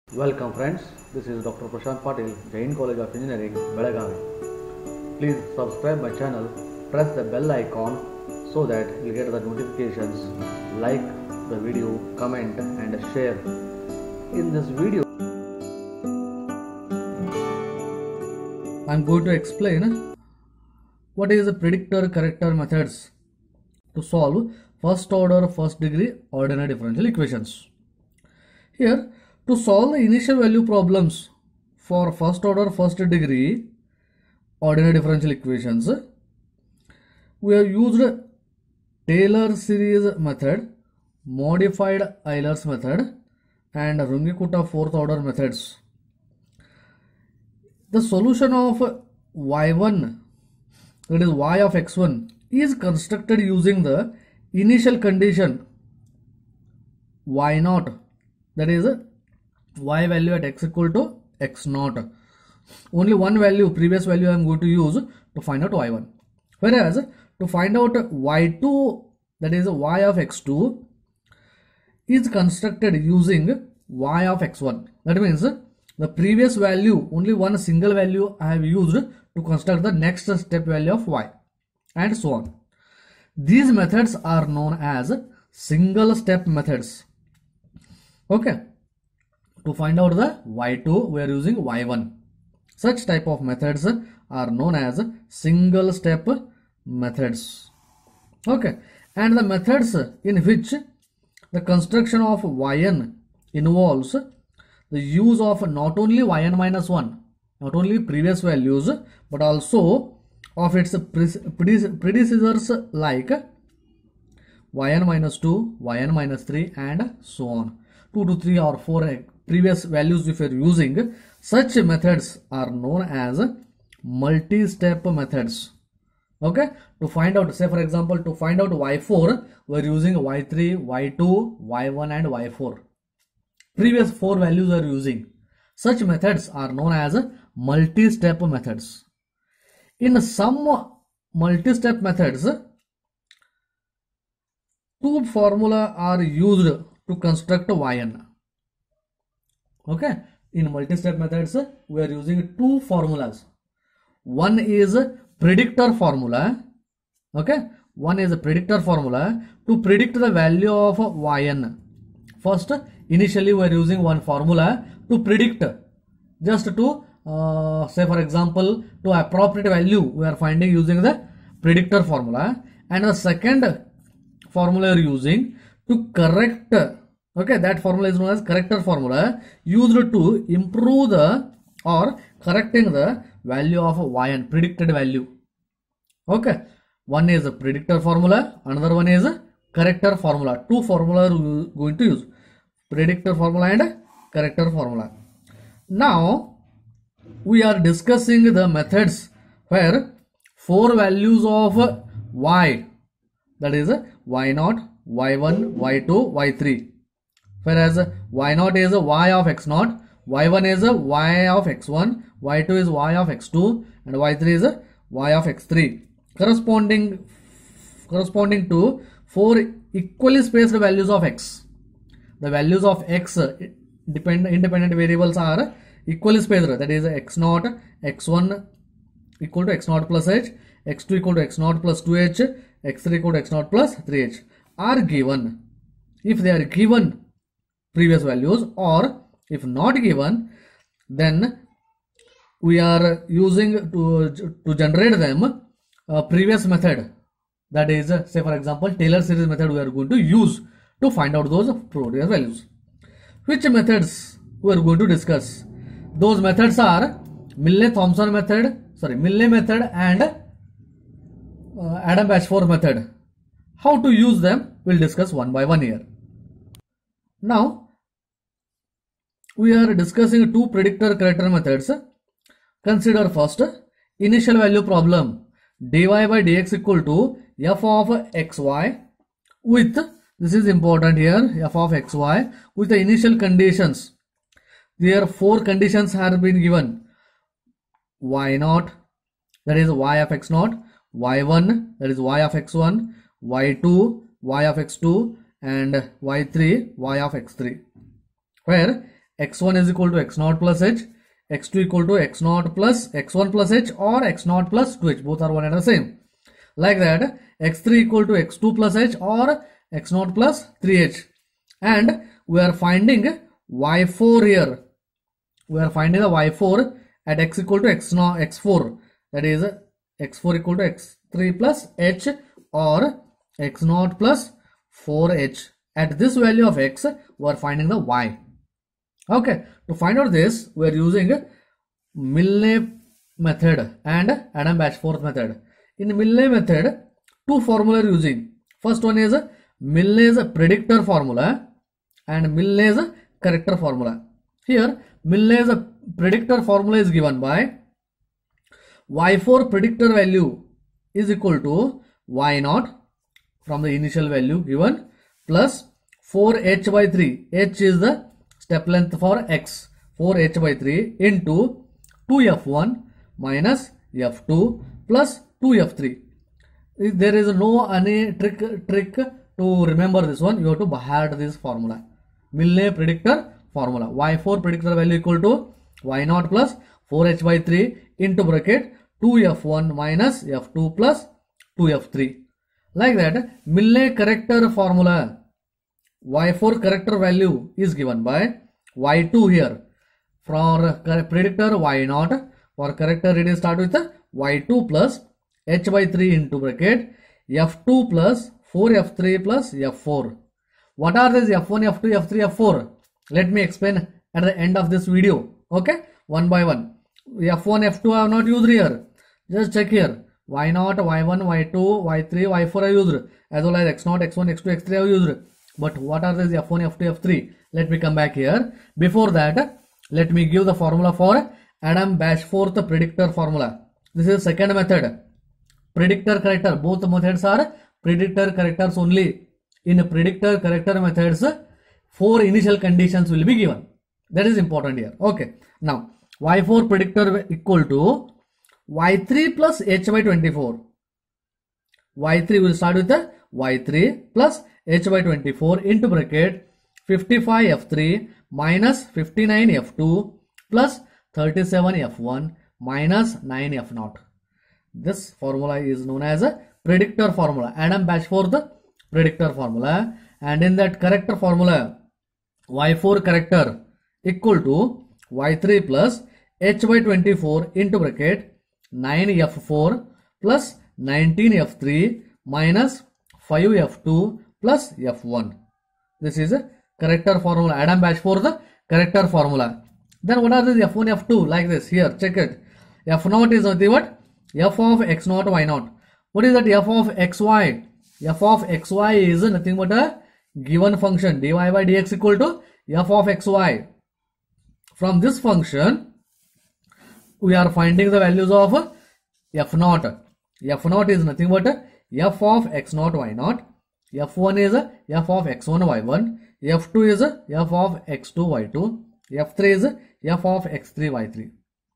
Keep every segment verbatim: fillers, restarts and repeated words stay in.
Welcome friends, this is Doctor Prashant Patil, Jain College of Engineering, Belagavi. Please subscribe my channel, press the bell icon so that you get the notifications, like the video, comment and share. In this video, I am going to explain what is the predictor corrector methods to solve first order first degree ordinary differential equations. Here, to solve the initial value problems for first order first degree ordinary differential equations, we have used Taylor series method, modified Euler's method and Runge-Kutta fourth order methods. The solution of y one, that is y of x one, is constructed using the initial condition y naught, that is y value at x equal to x naught. Only one value, previous value I am going to use to find out y one. Whereas to find out y two, that is y of x two, is constructed using y of x one. That means the previous value, only one single value I have used to construct the next step value of y, and so on. These methods are known as single step methods. Okay. To find out the y two, we are using y one. Such type of methods are known as single step methods. Okay. And the methods in which the construction of yn involves the use of not only yn minus one, not only previous values, but also of its predecessors like yn minus two, yn minus three and so on. two to three or four previous values if you are using, such methods are known as multi-step methods. Okay, to find out, say for example, to find out y four, we are using y three, y two, y one and y four. Previous four values are using. Such methods are known as multi-step methods. In some multi-step methods, two formula are used to construct yn. Okay, in multi-step methods, we are using two formulas. One is predictor formula. Okay, one is a predictor formula to predict the value of yn. First, initially we are using one formula to predict, just to uh, say for example, to appropriate value we are finding using the predictor formula, and the second formula we are using to correct. Okay, that formula is known as corrector formula, used to improve the or correcting the value of yn, predicted value. Okay, one is a predictor formula, another one is a corrector formula. Two formula we are going to use, predictor formula and corrector formula. Now we are discussing the methods where four values of y, that is y naught, y one, y two, y three. Whereas y naught is a y of x naught, y one is a y of x one, y two is y of x two and y three is a y of x three, corresponding corresponding to four equally spaced values of x. The values of x depend independent variables are equally spaced, that is x naught, x one equal to x naught plus h, x two equal to x naught plus two h, x three equal to x naught plus three h are given. If they are given previous values, or if not given, then we are using to, to generate them a previous method, that is say for example Taylor series method we are going to use to find out those previous values. Which methods we are going to discuss? Those methods are Milne-Thomson method, sorry Milne method and uh, Adam-Bashforth method. How to use them we will discuss one by one here. Now we are discussing two predictor corrector methods. Consider first initial value problem, dy by dx equal to f of xy with, this is important here, f of xy with the initial conditions. There four conditions have been given: y naught, that is y of x naught, y one, that is y of x one, y two, y of x two and y three, y of x three, where x one is equal to x naught plus h, x two equal to x naught plus x one plus h, or x naught plus two h, both are one and the same. Like that, x three equal to x two plus h or x naught plus three h. And we are finding y four here. We are finding the y four at x equal to x naught, x four. That is x four equal to x three plus h or x naught plus four h. At this value of x, we are finding the y. Okay, to find out this, we are using Milne method and Adam-Bashforth method. In Milne method, two formula are using. First one is Milne's predictor formula and Milne's corrector formula. Here, Milne's predictor formula is given by y four predictor value is equal to y naught from the initial value given plus four h by three. H is the step length for x. four h by three into two f one minus f two plus two f three. There is no any trick trick to remember this one. You have to by heart this formula. Milne predictor formula. y four predictor value equal to y naught plus four h by three into bracket two f one minus f two plus two f three. Like that, Milne corrector formula. y four corrector value is given by y two here. For predictor y naught, for corrector it is start with y two plus h by three into bracket f two plus four f three plus f four. What are these f one, f two, f three, f four? Let me explain at the end of this video. Okay, one by one. f one, f two I have not used here. Just check here. y naught, y one, y two, y three, y four I used, as well as x naught, x one, x two, x three I used. But what are these f one, f two, f three? Let me come back here. Before that, let me give the formula for Adam-Bashforth predictor formula. This is second method. Predictor corrector. Both methods are predictor correctors only. In predictor corrector methods, four initial conditions will be given. That is important here. Okay. Now, y four predictor equal to y three plus h by twenty-four. y three will start with the y three plus h by twenty-four into bracket fifty-five f three minus fifty-nine f two plus thirty-seven f one minus nine f naught. This formula is known as a predictor formula. Adam-Bashforth predictor formula. And in that corrector formula, y four corrector equal to y three plus h by twenty-four into bracket nine f four plus nineteen f three minus five f two plus f one. This is a corrector formula. Adam-Bashforth corrector formula. Then what are these f one, f two? Like this. Here, check it. F naught is nothing but f of x naught, y naught. What is that f of xy? F of xy is nothing but a given function. Dy by dx equal to f of xy. From this function, we are finding the values of f naught. F naught is nothing but f of x naught, y naught. f one is f of x one, y one. f two is f of x two, y two. f three is f of x three, y three.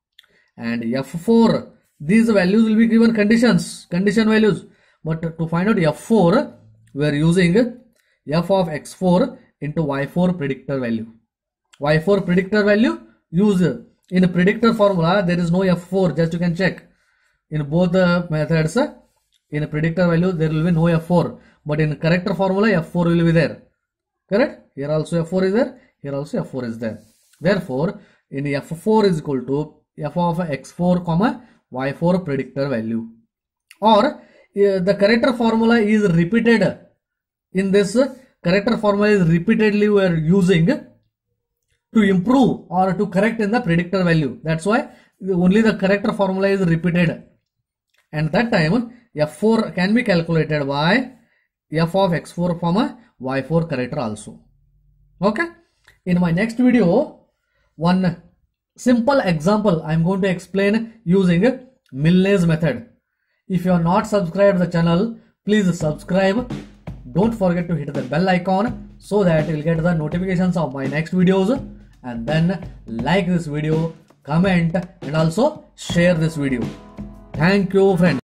And f four, these values will be given conditions, condition values. But to find out f four, we are using f of x four into y four predictor value. y four predictor value use in a predictor formula. There is no f four, just you can check. In both the methods, in a predictor value there will be no f four, but in corrector formula f four will be there. Correct? Here also f four is there, here also f four is there. Therefore, in f four is equal to f of x four comma y four predictor value. Or uh, the corrector formula is repeated. In this uh, corrector formula is repeatedly we are using to improve or to correct in the predictor value. That's why only the corrector formula is repeated. And that time f four can be calculated by f of x four comma y four corrector also. Okay. In my next video, one simple example I am going to explain using Milne's method. If you are not subscribed to the channel, please subscribe. Don't forget to hit the bell icon so that you will get the notifications of my next videos. And then like this video, comment and also share this video. Thank you friends.